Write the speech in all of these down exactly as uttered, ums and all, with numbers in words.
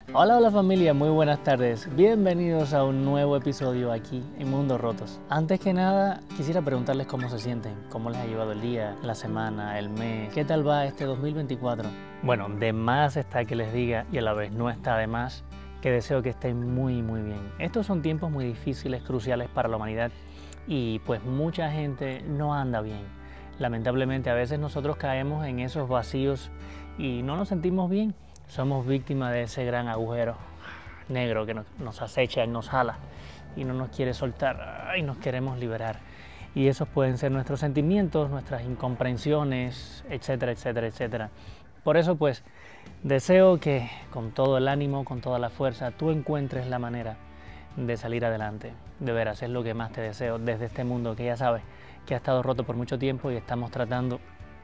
Hola, hola familia, muy buenas tardes. Bienvenidos a un nuevo episodio aquí en Mundos Rotos. Antes que nada, quisiera preguntarles cómo se sienten, cómo les ha llevado el día, la semana, el mes, qué tal va este dos mil veinticuatro. Bueno, de más está que les diga, y a la vez no está de más, que deseo que estén muy muy bien. Estos son tiempos muy difíciles, cruciales para la humanidad y pues mucha gente no anda bien. Lamentablemente a veces nosotros caemos en esos vacíos y no nos sentimos bien. Somos víctimas de ese gran agujero negro que nos, nos acecha y nos jala y no nos quiere soltar y nos queremos liberar. Y esos pueden ser nuestros sentimientos, nuestras incomprensiones, etcétera, etcétera, etcétera. Por eso pues deseo que con todo el ánimo, con toda la fuerza, tú encuentres la manera de salir adelante. De veras, es lo que más te deseo desde este mundo que ya sabes que ha estado roto por mucho tiempo y estamos tratando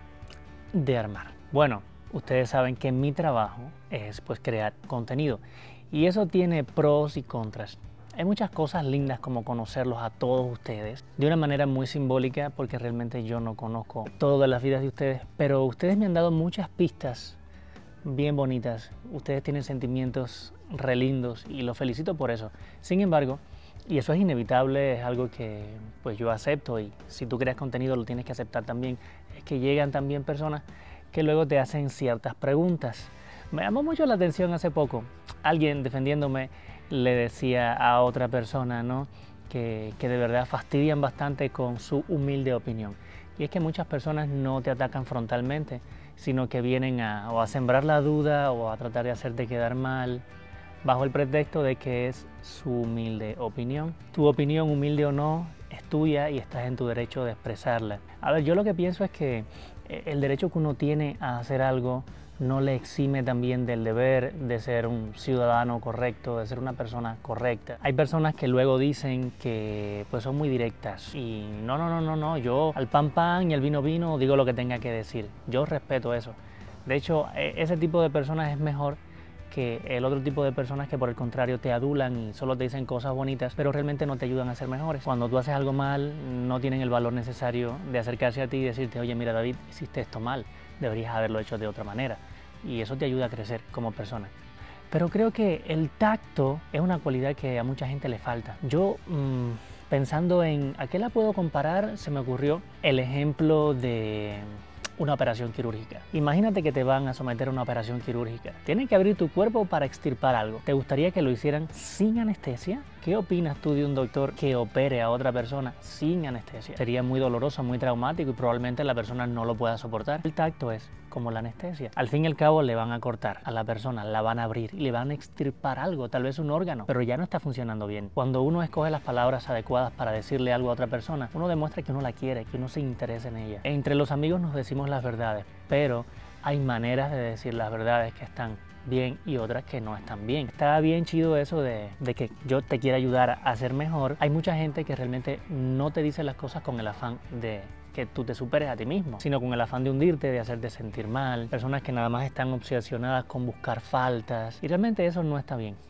de armar. Bueno, ustedes saben que mi trabajo es pues crear contenido y eso tiene pros y contras. Hay muchas cosas lindas como conocerlos a todos ustedes de una manera muy simbólica porque realmente yo no conozco todo de las vidas de ustedes, pero ustedes me han dado muchas pistas bien bonitas. Ustedes tienen sentimientos re lindos y los felicito por eso. Sin embargo, y eso es inevitable, es algo que pues yo acepto y si tú creas contenido lo tienes que aceptar también, es que llegan también personas que luego te hacen ciertas preguntas. Me llamó mucho la atención hace poco, alguien defendiéndome le decía a otra persona, ¿no? que, que de verdad fastidian bastante con su humilde opinión. Y es que muchas personas no te atacan frontalmente, sino que vienen a, o a sembrar la duda o a tratar de hacerte quedar mal, bajo el pretexto de que es su humilde opinión. Tu opinión, humilde o no, es tuya y estás en tu derecho de expresarla. A ver, yo lo que pienso es que el derecho que uno tiene a hacer algo no le exime también del deber de ser un ciudadano correcto, de ser una persona correcta. Hay personas que luego dicen que pues son muy directas y no, no, no, no, no, yo al pan pan y al vino vino digo lo que tenga que decir. Yo respeto eso. De hecho, ese tipo de personas es mejor que el otro tipo de personas que por el contrario te adulan y solo te dicen cosas bonitas, pero realmente no te ayudan a ser mejores. Cuando tú haces algo mal, no tienen el valor necesario de acercarse a ti y decirte, oye, mira David, hiciste esto mal, deberías haberlo hecho de otra manera. Y eso te ayuda a crecer como persona. Pero creo que el tacto es una cualidad que a mucha gente le falta. Yo, mmm, pensando en a qué la puedo comparar, se me ocurrió el ejemplo de una operación quirúrgica. Imagínate que te van a someter a una operación quirúrgica. Tienen que abrir tu cuerpo para extirpar algo. ¿Te gustaría que lo hicieran sin anestesia? ¿Qué opinas tú de un doctor que opere a otra persona sin anestesia? Sería muy doloroso, muy traumático y probablemente la persona no lo pueda soportar. El tacto es como la anestesia. Al fin y al cabo le van a cortar a la persona, la van a abrir y le van a extirpar algo, tal vez un órgano, pero ya no está funcionando bien. Cuando uno escoge las palabras adecuadas para decirle algo a otra persona, uno demuestra que uno la quiere, que uno se interesa en ella. Entre los amigos nos decimos las verdades, pero hay maneras de decir las verdades que están bien y otras que no están bien. Está bien chido eso de, de que yo te quiera ayudar a ser mejor. Hay mucha gente que realmente no te dice las cosas con el afán de que tú te superes a ti mismo, sino con el afán de hundirte, de hacerte sentir mal. Personas que nada más están obsesionadas con buscar faltas y realmente eso no está bien.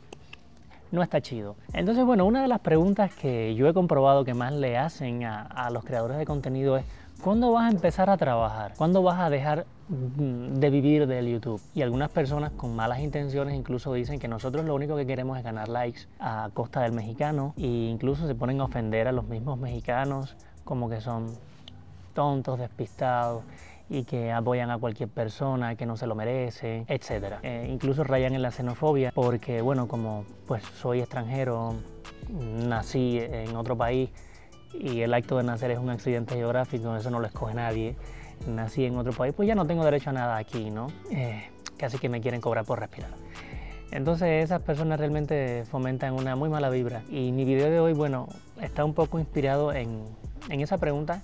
No está chido. Entonces, bueno, una de las preguntas que yo he comprobado que más le hacen a, a los creadores de contenido es ¿cuándo vas a empezar a trabajar? ¿Cuándo vas a dejar de vivir del YouTube? Y algunas personas con malas intenciones incluso dicen que nosotros lo único que queremos es ganar likes a costa del mexicano e incluso se ponen a ofender a los mismos mexicanos como que son tontos, despistados y que apoyan a cualquier persona que no se lo merece, etcétera. Eh, incluso rayan en la xenofobia porque, bueno, como pues soy extranjero, nací en otro país y el acto de nacer es un accidente geográfico, eso no lo escoge nadie, nací en otro país, pues ya no tengo derecho a nada aquí, ¿no? Eh, casi que me quieren cobrar por respirar. Entonces esas personas realmente fomentan una muy mala vibra y mi video de hoy, bueno, está un poco inspirado en, en esa pregunta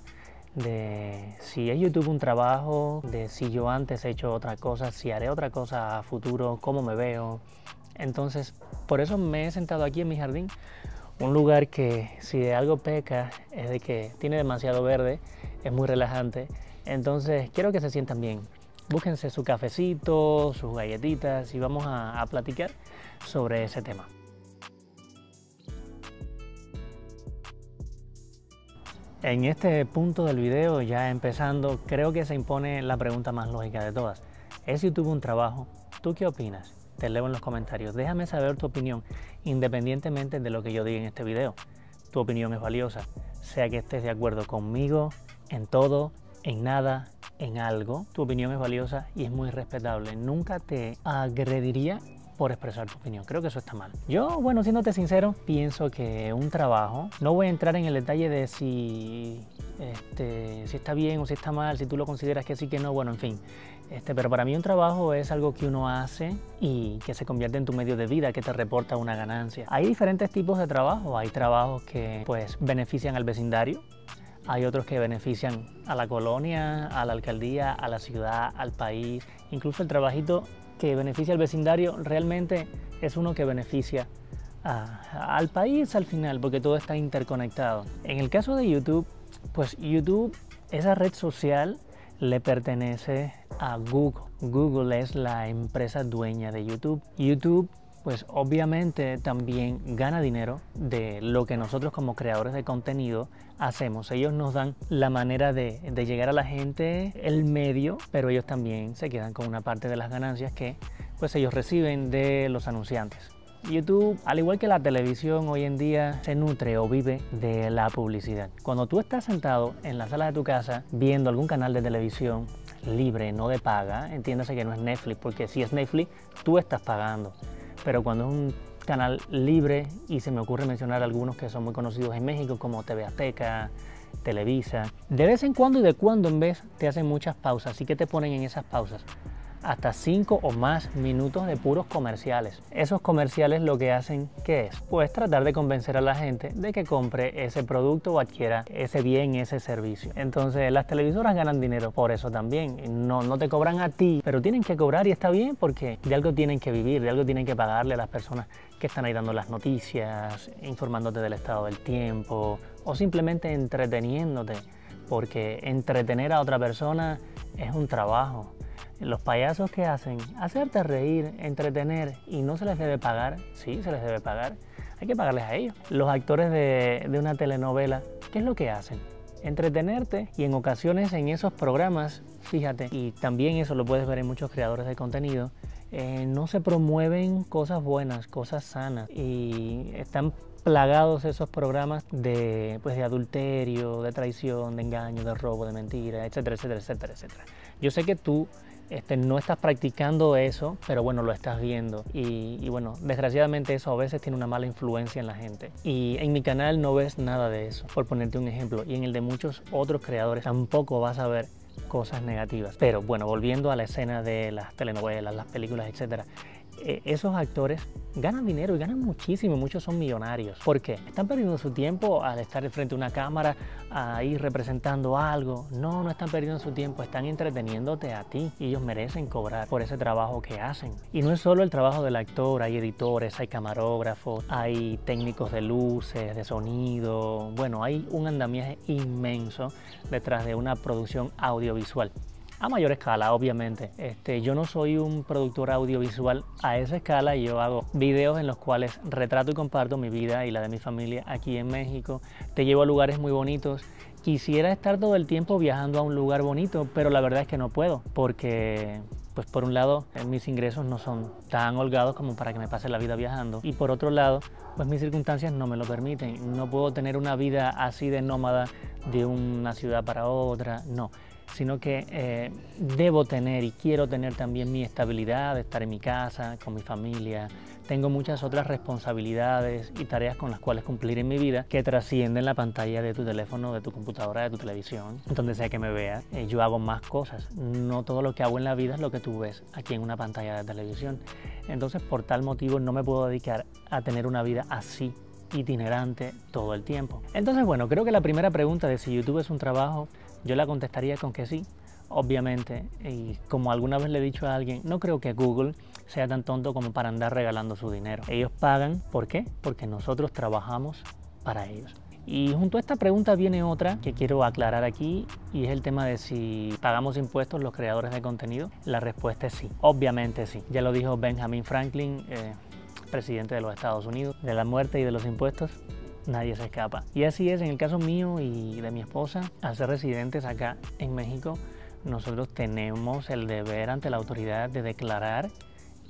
de si es YouTube un trabajo, de si yo antes he hecho otra cosa, si haré otra cosa a futuro, cómo me veo. Entonces, por eso me he sentado aquí en mi jardín, un lugar que si de algo peca es de que tiene demasiado verde, es muy relajante. Entonces, quiero que se sientan bien. Búsquense su cafecito, sus galletitas y vamos a, a platicar sobre ese tema. En este punto del video, ya empezando, creo que se impone la pregunta más lógica de todas. ¿Es YouTube un trabajo? ¿Tú qué opinas? te leo en los comentarios. Déjame saber tu opinión, independientemente de lo que yo diga en este video. Tu opinión es valiosa, sea que estés de acuerdo conmigo en todo, en nada, en algo. Tu opinión es valiosa y es muy respetable. Nunca te agrediría por expresar tu opinión. Creo que eso está mal. Yo, bueno, siéndote sincero, pienso que un trabajo, no voy a entrar en el detalle de si, este, si está bien o si está mal, si tú lo consideras que sí, que no, bueno, en fin. Este, pero para mí un trabajo es algo que uno hace y que se convierte en tu medio de vida, que te reporta una ganancia. Hay diferentes tipos de trabajo. Hay trabajos que pues benefician al vecindario. Hay otros que benefician a la colonia, a la alcaldía, a la ciudad, al país. Incluso el trabajito que beneficia al vecindario realmente es uno que beneficia a, al país al final, porque todo está interconectado. En el caso de YouTube, pues YouTube, esa red social, le pertenece a Google. Google es la empresa dueña de YouTube. YouTube, pues obviamente también gana dinero de lo que nosotros como creadores de contenido hacemos. Ellos nos dan la manera de, de llegar a la gente, el medio, pero ellos también se quedan con una parte de las ganancias que pues ellos reciben de los anunciantes. YouTube, al igual que la televisión hoy en día, se nutre o vive de la publicidad. Cuando tú estás sentado en la sala de tu casa viendo algún canal de televisión libre, no de paga, entiéndase que no es Netflix, porque si es Netflix, tú estás pagando. Pero cuando es un canal libre, y se me ocurre mencionar algunos que son muy conocidos en México, como T V Azteca, Televisa, de vez en cuando y de cuando en vez te hacen muchas pausas. Así que te ponen en esas pausas hasta cinco o más minutos de puros comerciales. Esos comerciales lo que hacen, ¿qué es? Pues tratar de convencer a la gente de que compre ese producto o adquiera ese bien, ese servicio. Entonces las televisoras ganan dinero por eso también. No, no te cobran a ti, pero tienen que cobrar y está bien porque de algo tienen que vivir, de algo tienen que pagarle a las personas que están ahí dando las noticias, informándote del estado del tiempo o simplemente entreteniéndote, porque entretener a otra persona es un trabajo. Los payasos que hacen, hacerte reír, entretener y no se les debe pagar, sí se les debe pagar, hay que pagarles a ellos. Los actores de, de una telenovela, ¿qué es lo que hacen? Entretenerte, y en ocasiones en esos programas, fíjate, y también eso lo puedes ver en muchos creadores de contenido, eh, no se promueven cosas buenas, cosas sanas, y están plagados esos programas de, pues, de adulterio, de traición, de engaño, de robo, de mentira, etcétera, etcétera, etcétera, etcétera. Yo sé que tú Este, no estás practicando eso, pero bueno, lo estás viendo y, y bueno, desgraciadamente eso a veces tiene una mala influencia en la gente. Y en mi canal no ves nada de eso, por ponerte un ejemplo, y en el de muchos otros creadores tampoco vas a ver cosas negativas. Pero bueno, volviendo a la escena de las telenovelas, las películas, etcétera, eh, esos actores ganan dinero y ganan muchísimo, muchos son millonarios. ¿Por qué? ¿Están perdiendo su tiempo al estar frente a una cámara, ahí representando algo? No, no están perdiendo su tiempo, están entreteniéndote a ti y ellos merecen cobrar por ese trabajo que hacen. Y no es solo el trabajo del actor, hay editores, hay camarógrafos, hay técnicos de luces, de sonido, bueno, hay un andamiaje inmenso detrás de una producción audiovisual. A mayor escala, obviamente. Este, yo no soy un productor audiovisual a esa escala. Yo hago videos en los cuales retrato y comparto mi vida y la de mi familia aquí en México. Te llevo a lugares muy bonitos. Quisiera estar todo el tiempo viajando a un lugar bonito, pero la verdad es que no puedo, porque pues por un lado mis ingresos no son tan holgados como para que me pase la vida viajando, y por otro lado pues mis circunstancias no me lo permiten. No puedo tener una vida así de nómada de una ciudad para otra, no. Sino que eh, debo tener y quiero tener también mi estabilidad, de estar en mi casa, con mi familia. Tengo muchas otras responsabilidades y tareas con las cuales cumplir en mi vida que trascienden la pantalla de tu teléfono, de tu computadora, de tu televisión, donde sea que me veas. Eh, yo hago más cosas. No todo lo que hago en la vida es lo que tú ves aquí en una pantalla de televisión. Entonces, por tal motivo, no me puedo dedicar a tener una vida así, itinerante, todo el tiempo. Entonces, bueno, creo que la primera pregunta de si YouTube es un trabajo, yo la contestaría con que sí, obviamente, y como alguna vez le he dicho a alguien, no creo que Google sea tan tonto como para andar regalando su dinero. Ellos pagan, ¿por qué? Porque nosotros trabajamos para ellos. Y junto a esta pregunta viene otra que quiero aclarar aquí, y es el tema de si pagamos impuestos los creadores de contenido. La respuesta es sí, obviamente sí. Ya lo dijo Benjamin Franklin, eh, presidente de los Estados Unidos: de la muerte y de los impuestos nadie se escapa. Y así es en el caso mío y de mi esposa. Al ser residentes acá en México, nosotros tenemos el deber ante la autoridad de declarar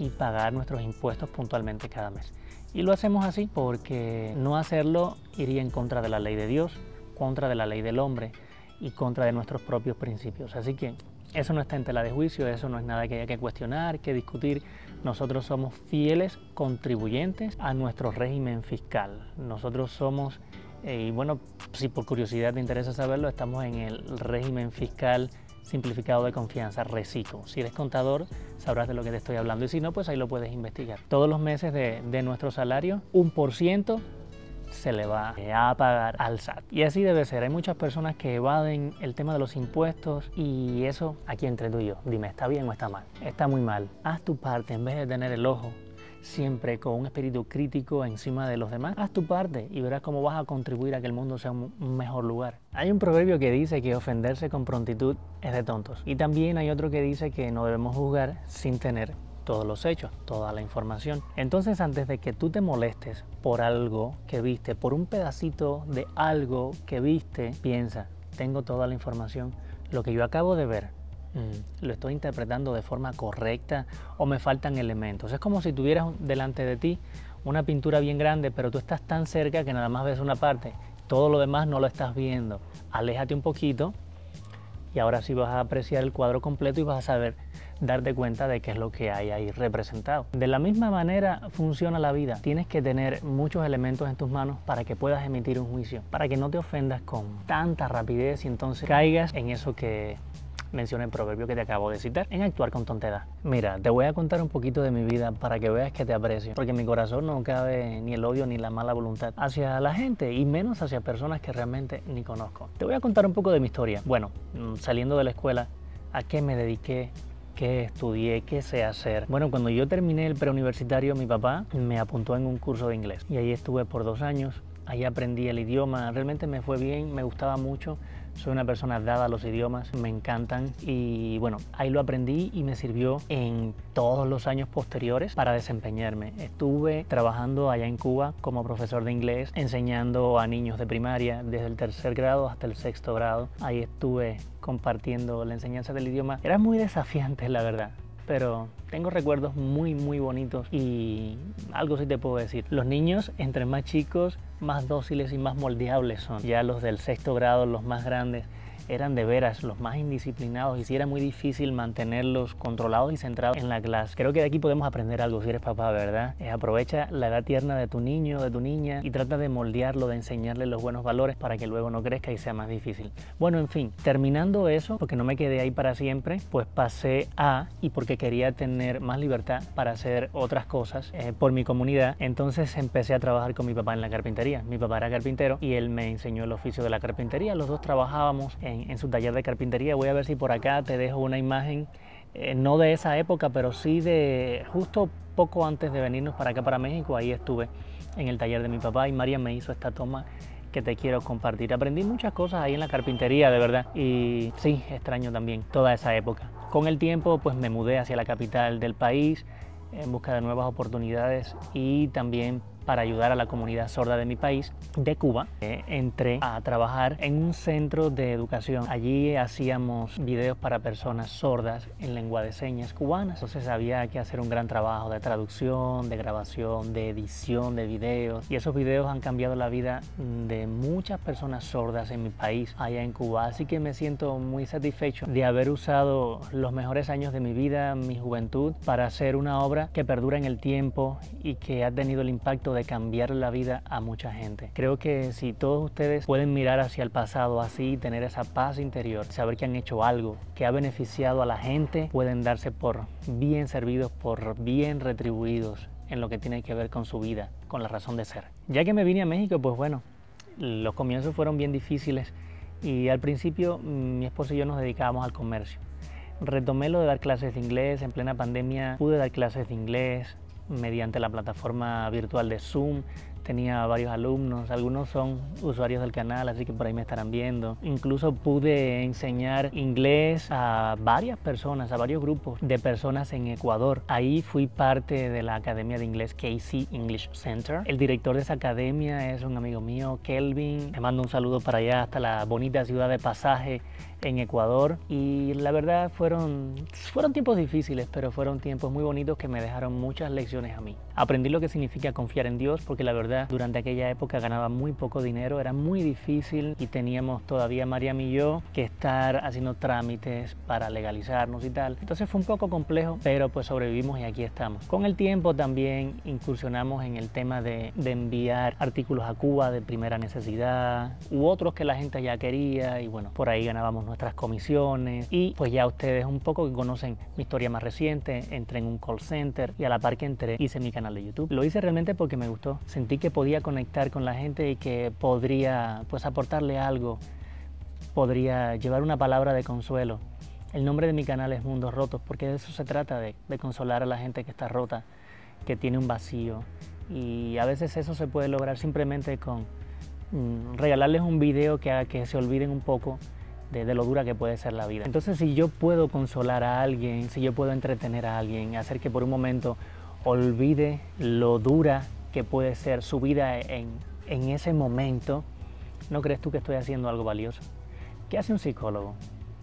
y pagar nuestros impuestos puntualmente cada mes. Y lo hacemos así porque no hacerlo iría en contra de la ley de Dios, contra de la ley del hombre y contra de nuestros propios principios. Así que eso no está en tela de juicio, eso no es nada que haya que cuestionar, que discutir. Nosotros somos fieles contribuyentes a nuestro régimen fiscal. Nosotros somos, eh, y bueno, si por curiosidad te interesa saberlo, estamos en el régimen fiscal simplificado de confianza, RECICO. Si eres contador, sabrás de lo que te estoy hablando, y si no, pues ahí lo puedes investigar. Todos los meses de, de nuestro salario, un por ciento se le va a pagar al S A T. Y así debe ser. Hay muchas personas que evaden el tema de los impuestos y eso, aquí entre tú y yo, dime, ¿está bien o está mal? Está muy mal. Haz tu parte en vez de tener el ojo siempre con un espíritu crítico encima de los demás. Haz tu parte y verás cómo vas a contribuir a que el mundo sea un mejor lugar. Hay un proverbio que dice que ofenderse con prontitud es de tontos. Y también hay otro que dice que no debemos juzgar sin tener todos los hechos, toda la información. Entonces, antes de que tú te molestes por algo que viste, por un pedacito de algo que viste, piensa, tengo toda la información, lo que yo acabo de ver, mm, lo estoy interpretando de forma correcta o me faltan elementos. Es como si tuvieras delante de ti una pintura bien grande, pero tú estás tan cerca que nada más ves una parte, todo lo demás no lo estás viendo. Aléjate un poquito y ahora sí vas a apreciar el cuadro completo y vas a saber darte cuenta de qué es lo que hay ahí representado. De la misma manera funciona la vida. Tienes que tener muchos elementos en tus manos para que puedas emitir un juicio, para que no te ofendas con tanta rapidez y entonces caigas en eso que menciona el proverbio que te acabo de citar, en actuar con tontedad. Mira, te voy a contar un poquito de mi vida para que veas que te aprecio, porque en mi corazón no cabe ni el odio ni la mala voluntad hacia la gente y menos hacia personas que realmente ni conozco. Te voy a contar un poco de mi historia. Bueno, saliendo de la escuela, ¿a qué me dediqué? ¿Qué estudié? ¿Qué sé hacer? Bueno, cuando yo terminé el preuniversitario, mi papá me apuntó en un curso de inglés y ahí estuve por dos años. Ahí aprendí el idioma, realmente me fue bien, me gustaba mucho. Soy una persona dada a los idiomas, me encantan y bueno, ahí lo aprendí y me sirvió en todos los años posteriores para desempeñarme. Estuve trabajando allá en Cuba como profesor de inglés, enseñando a niños de primaria desde el tercer grado hasta el sexto grado. Ahí estuve compartiendo la enseñanza del idioma. Era muy desafiante, la verdad, pero tengo recuerdos muy muy bonitos y algo sí te puedo decir. Los niños, entre más chicos, más dóciles y más moldeables son. Ya los del sexto grado, los más grandes, eran de veras los más indisciplinados y sí era muy difícil mantenerlos controlados y centrados en la clase. Creo que de aquí podemos aprender algo si eres papá, ¿verdad? Eh, aprovecha la edad tierna de tu niño, de tu niña y trata de moldearlo, de enseñarle los buenos valores para que luego no crezca y sea más difícil. Bueno, en fin, terminando eso, porque no me quedé ahí para siempre, pues pasé a, y porque quería tener más libertad para hacer otras cosas eh, por mi comunidad, entonces empecé a trabajar con mi papá en la carpintería. Mi papá era carpintero y él me enseñó el oficio de la carpintería. Los dos trabajábamos en en su taller de carpintería. Voy a ver si por acá te dejo una imagen, eh, no de esa época, pero sí de justo poco antes de venirnos para acá, para México. Ahí estuve en el taller de mi papá y María me hizo esta toma que te quiero compartir. Aprendí muchas cosas ahí en la carpintería, de verdad, y sí, extraño también toda esa época. Con el tiempo, pues me mudé hacia la capital del país en busca de nuevas oportunidades y también para ayudar a la comunidad sorda de mi país, de Cuba. Eh, entré a trabajar en un centro de educación. Allí hacíamos videos para personas sordas en lengua de señas cubanas. Entonces había que hacer un gran trabajo de traducción, de grabación, de edición de videos. Y esos videos han cambiado la vida de muchas personas sordas en mi país, allá en Cuba. Así que me siento muy satisfecho de haber usado los mejores años de mi vida, mi juventud, para hacer una obra que perdura en el tiempo y que ha tenido el impacto de cambiar la vida a mucha gente. Creo que si todos ustedes pueden mirar hacia el pasado así, tener esa paz interior, saber que han hecho algo que ha beneficiado a la gente, pueden darse por bien servidos, por bien retribuidos en lo que tiene que ver con su vida, con la razón de ser. Ya que me vine a México, pues bueno, los comienzos fueron bien difíciles y al principio mi esposo y yo nos dedicábamos al comercio. Retomé lo de dar clases de inglés. En plena pandemia pude dar clases de inglés mediante la plataforma virtual de Zoom. tenía varios alumnos, algunos son usuarios del canal, así que por ahí me estarán viendo. Incluso pude enseñar inglés a varias personas, a varios grupos de personas en Ecuador. Ahí fui parte de la Academia de Inglés K C English Center. El director de esa academia es un amigo mío, Kelvin. Le mando un saludo para allá, hasta la bonita ciudad de Pasaje, en Ecuador. Y la verdad fueron, fueron tiempos difíciles, pero fueron tiempos muy bonitos que me dejaron muchas lecciones a mí. Aprendí lo que significa confiar en Dios, porque la verdad durante aquella época ganaba muy poco dinero, era muy difícil y teníamos todavía, Mariam y yo, que estar haciendo trámites para legalizarnos y tal. Entonces fue un poco complejo, pero pues sobrevivimos y aquí estamos. Con el tiempo también incursionamos en el tema de, de enviar artículos a Cuba de primera necesidad u otros que la gente ya quería, y bueno, por ahí ganábamos nuestras comisiones. Y pues ya ustedes un poco que conocen mi historia más reciente, entré en un call center y a la par que entré hice mi canal de YouTube. Lo hice realmente porque me gustó, sentí que podía conectar con la gente y que podría pues aportarle algo, podría llevar una palabra de consuelo. El nombre de mi canal es Mundos Rotos porque de eso se trata, de, de consolar a la gente que está rota, que tiene un vacío, y a veces eso se puede lograr simplemente con mm, regalarles un video que haga que se olviden un poco De, de lo dura que puede ser la vida. Entonces, si yo puedo consolar a alguien, si yo puedo entretener a alguien, hacer que por un momento olvide lo dura que puede ser su vida en, en ese momento, ¿no crees tú que estoy haciendo algo valioso? ¿Qué hace un psicólogo?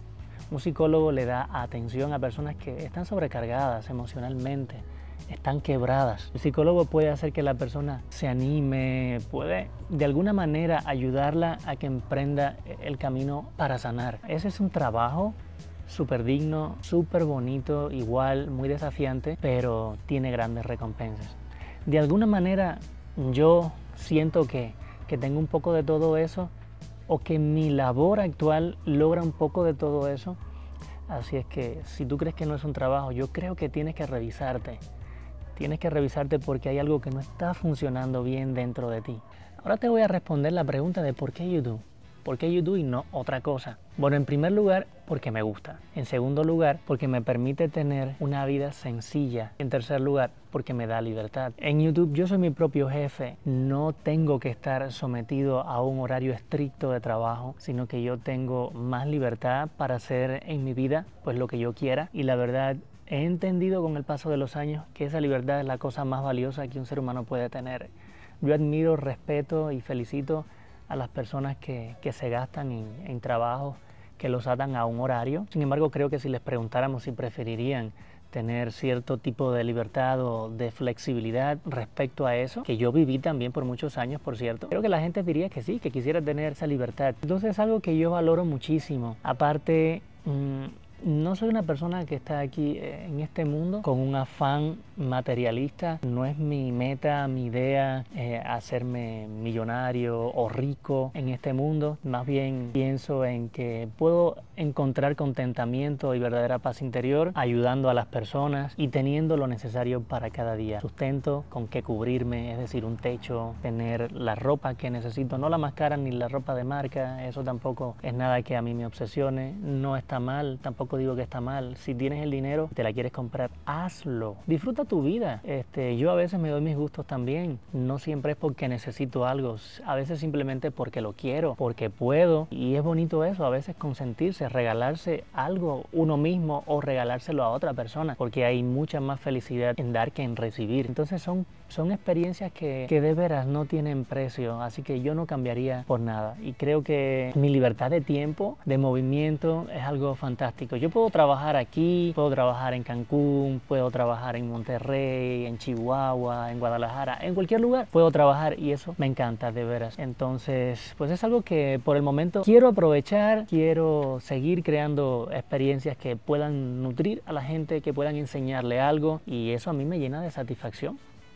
Un psicólogo le da atención a personas que están sobrecargadas emocionalmente, están quebradas. El psicólogo puede hacer que la persona se anime, puede de alguna manera ayudarla a que emprenda el camino para sanar. Ese es un trabajo súper digno, súper bonito, igual muy desafiante, pero tiene grandes recompensas. De alguna manera yo siento que, que tengo un poco de todo eso, o que mi labor actual logra un poco de todo eso. Así es que si tú crees que no es un trabajo, yo creo que tienes que revisarte. Tienes que revisarte porque hay algo que no está funcionando bien dentro de ti. Ahora te voy a responder la pregunta de por qué YouTube. ¿Por qué YouTube y no otra cosa? Bueno, en primer lugar, porque me gusta. En segundo lugar, porque me permite tener una vida sencilla. En tercer lugar, porque me da libertad. En YouTube yo soy mi propio jefe. No tengo que estar sometido a un horario estricto de trabajo, sino que yo tengo más libertad para hacer en mi vida pues lo que yo quiera. Y la verdad, he entendido con el paso de los años que esa libertad es la cosa más valiosa que un ser humano puede tener. Yo admiro, respeto y felicito a las personas que, que se gastan en, en trabajos que los atan a un horario. Sin embargo, creo que si les preguntáramos si preferirían tener cierto tipo de libertad o de flexibilidad respecto a eso, que yo viví también por muchos años, por cierto, creo que la gente diría que sí, que quisiera tener esa libertad. Entonces es algo que yo valoro muchísimo. Aparte, mmm, no soy una persona que está aquí en este mundo con un afán materialista. No es mi meta, mi idea eh, hacerme millonario o rico en este mundo. Más bien pienso en que puedo encontrar contentamiento y verdadera paz interior ayudando a las personas y teniendo lo necesario para cada día. Sustento, con qué cubrirme, es decir, un techo, tener la ropa que necesito, no la más cara ni la ropa de marca. Eso tampoco es nada que a mí me obsesione. No está mal, tampoco digo que está mal. Si tienes el dinero, te la quieres comprar, hazlo. Disfruta tu vida. Este, yo a veces me doy mis gustos también. No siempre es porque necesito algo. A veces simplemente porque lo quiero, porque puedo. Y es bonito eso, a veces consentirse, regalarse algo uno mismo o regalárselo a otra persona, porque hay mucha más felicidad en dar que en recibir. Entonces son, son experiencias que, que de veras no tienen precio. Así que yo no cambiaría por nada. Y creo que mi libertad de tiempo, de movimiento, es algo fantástico. Yo puedo trabajar aquí, puedo trabajar en Cancún, puedo trabajar en Monterrey, en Chihuahua, en Guadalajara, en cualquier lugar puedo trabajar y eso me encanta de veras. Entonces, pues es algo que por el momento quiero aprovechar, quiero seguir creando experiencias que puedan nutrir a la gente, que puedan enseñarle algo y eso a mí me llena de satisfacción.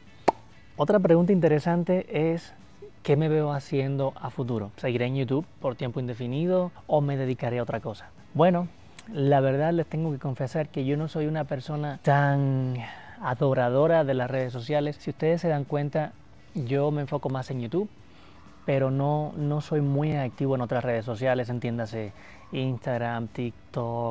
Otra pregunta interesante es: ¿qué me veo haciendo a futuro? ¿Seguiré en YouTube por tiempo indefinido o me dedicaré a otra cosa? Bueno, la verdad les tengo que confesar que yo no soy una persona tan adoradora de las redes sociales. Si ustedes se dan cuenta, yo me enfoco más en YouTube, pero no, no soy muy activo en otras redes sociales, entiéndase Instagram, TikTok,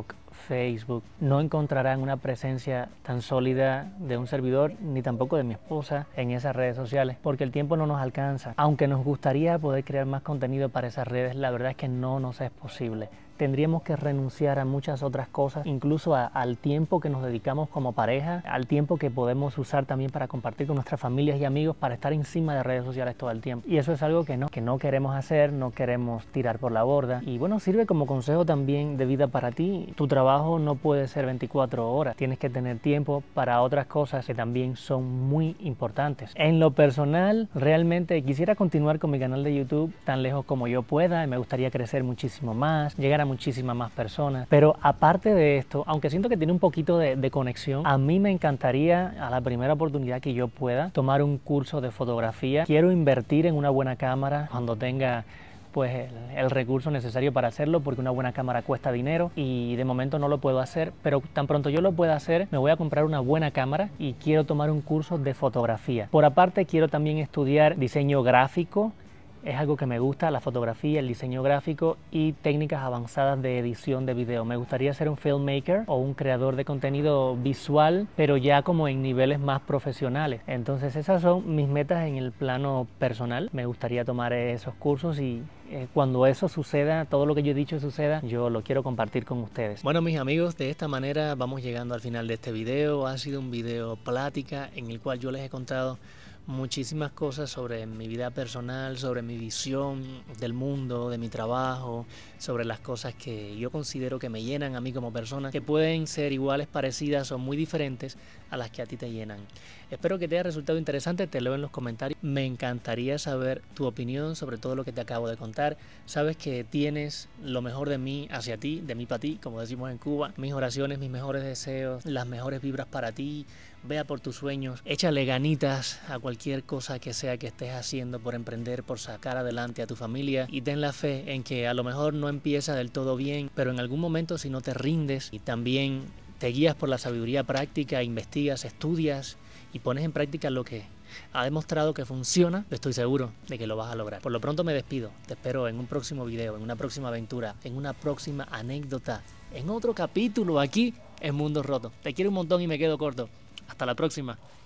Facebook, no encontrarán una presencia tan sólida de un servidor ni tampoco de mi esposa en esas redes sociales, porque el tiempo no nos alcanza. Aunque nos gustaría poder crear más contenido para esas redes, la verdad es que no nos es posible. Tendríamos que renunciar a muchas otras cosas, incluso a, al tiempo que nos dedicamos como pareja, al tiempo que podemos usar también para compartir con nuestras familias y amigos, para estar encima de redes sociales todo el tiempo. Y eso es algo que no, que no queremos hacer, no queremos tirar por la borda. Y bueno, sirve como consejo también de vida para ti. Tu trabajo no puede ser veinticuatro horas, tienes que tener tiempo para otras cosas que también son muy importantes. En lo personal, realmente quisiera continuar con mi canal de YouTube tan lejos como yo pueda, me gustaría crecer muchísimo más, llegar a muchísimas más personas, pero aparte de esto, aunque siento que tiene un poquito de, de conexión, a mí me encantaría a la primera oportunidad que yo pueda tomar un curso de fotografía. Quiero invertir en una buena cámara cuando tenga pues el, el recurso necesario para hacerlo, porque una buena cámara cuesta dinero y de momento no lo puedo hacer, pero tan pronto yo lo pueda hacer me voy a comprar una buena cámara y quiero tomar un curso de fotografía. Por aparte quiero también estudiar diseño gráfico. Es algo que me gusta, la fotografía, el diseño gráfico y técnicas avanzadas de edición de video. Me gustaría ser un filmmaker o un creador de contenido visual, pero ya como en niveles más profesionales. Entonces esas son mis metas en el plano personal. Me gustaría tomar esos cursos y eh, cuando eso suceda, todo lo que yo he dicho suceda, yo lo quiero compartir con ustedes. Bueno, mis amigos, de esta manera vamos llegando al final de este video. Ha sido un video plática en el cual yo les he contado muchísimas cosas sobre mi vida personal, sobre mi visión del mundo, de mi trabajo, sobre las cosas que yo considero que me llenan a mí como persona, que pueden ser iguales, parecidas o muy diferentes a las que a ti te llenan. Espero que te haya resultado interesante, te leo en los comentarios. Me encantaría saber tu opinión sobre todo lo que te acabo de contar. Sabes que tienes lo mejor de mí hacia ti, de mí para ti, como decimos en Cuba. Mis oraciones, mis mejores deseos, las mejores vibras para ti. Vea por tus sueños, échale ganitas a cualquier cosa que sea que estés haciendo por emprender, por sacar adelante a tu familia, y ten la fe en que a lo mejor no empieza del todo bien, pero en algún momento si no te rindes y también te guías por la sabiduría práctica, investigas, estudias y pones en práctica lo que ha demostrado que funciona, estoy seguro de que lo vas a lograr. Por lo pronto me despido, te espero en un próximo video, en una próxima aventura, en una próxima anécdota, en otro capítulo aquí en Mundo Roto. Te quiero un montón y me quedo corto. Hasta la próxima.